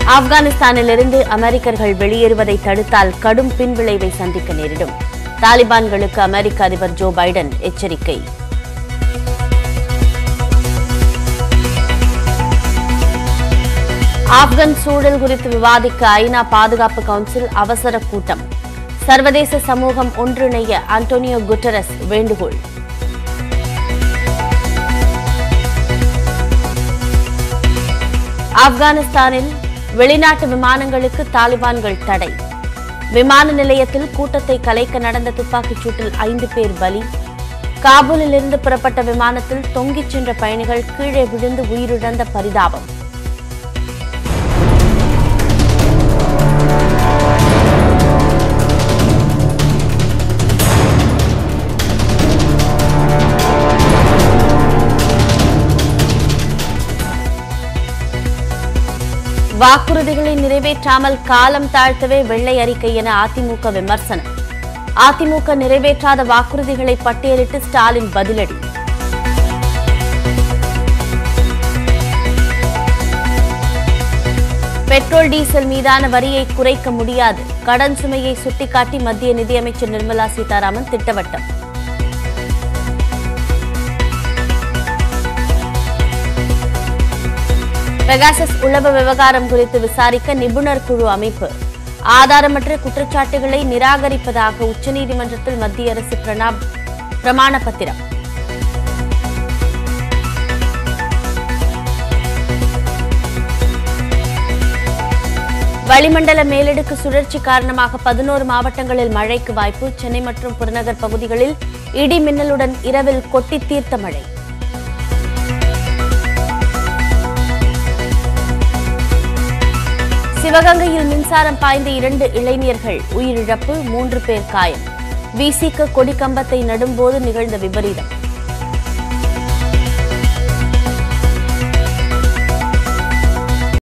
ஆப்கானிஸ்தானிலிருந்து அமெரிக்கர்கள் வெளியேறுவதை தடுத்தால் கடும் பின்விளைவை சந்திக்க நேரிடும். தாலிபான்களுக்கு அமெரிக்க அதிபர் ஜோ பைடன் எச்சரிக்கை. ஆப்கான் சூழல் குறித்து விவாதிக்க ஐநா பாதுகாப்பு கவுன்சில் அவசர கூட்டம். சர்வதேச சமூகம் ஒன்றிணைய அன்டோனியோ குட்டரஸ் வேண்டுகோள். ஆப்கானிஸ்தானில் வெளிநாட்டு விமானங்களுக்கு தாலிபான்கள் தடை. விமான நிலையத்தில் கூட்டத்தை கலைக்க நடந்த துப்பாக்கிச் சூட்டில் 5 பேர் பலி. காபூலிலிருந்து புறப்பட்ட விமானத்தில் தொங்கிச் சென்ற பயணிகள் கீழே விழுந்து உயிரிழந்த பரிதாபம். வாக்குறுதிகளை நிறைவேற்றாமல் காலம் தாழ்த்தவே வெள்ளை அறிக்கை என அதிமுக விமர்சனம். அதிமுக நிறைவேற்றாத வாக்குறுதிகளை பட்டியலிட்டு ஸ்டாலின் பதிலடி. பெட்ரோல் டீசல் மீதான வரியை குறைக்க முடியாது. கடன் சுமையை சுட்டிக்காட்டி மத்திய நிதியமைச்சர் நிர்மலா சீதாராமன் திட்டவட்டம். பெகாசஸ் உளவு விவகாரம் குறித்து விசாரிக்க நிபுணர் குழு அமைப்பு. ஆதாரமற்ற குற்றச்சாட்டுகளை நிராகரிப்பதாக உச்சநீதிமன்றத்தில் மத்திய அரசு பிரமாண பத்திரம். வளிமண்டல மேலடுக்கு சுழற்சி காரணமாக 11 மாவட்டங்களில் மழைக்கு வாய்ப்பு. சென்னை மற்றும் புறநகர் பகுதிகளில் இடி மின்னலுடன் இரவில் கொட்டி தீர்த்த மழை. சிவகங்கையில் மின்சாரம் பாய்ந்த 2 இளைஞர்கள் உயிரிழப்பு, 3 பேர் காயம். விசிக கொடிக்கம்பத்தை நடும்போது நிகழ்ந்த விபரீதம்.